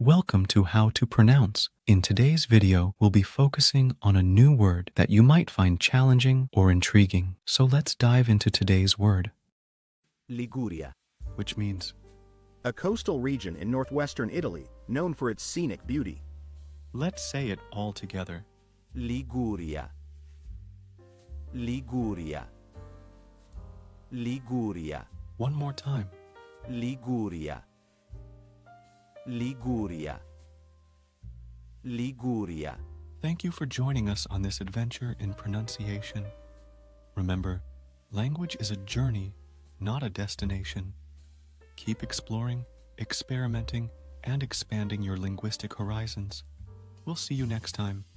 Welcome to How to Pronounce. In today's video, we'll be focusing on a new word that you might find challenging or intriguing. So let's dive into today's word. Liguria. Which means, A coastal region in northwestern Italy, known for its scenic beauty. let's say it all together. Liguria. Liguria. Liguria. One more time. Liguria. Liguria. Liguria. Thank you for joining us on this adventure in pronunciation. Remember, language is a journey, not a destination. Keep exploring, experimenting, and expanding your linguistic horizons. We'll see you next time.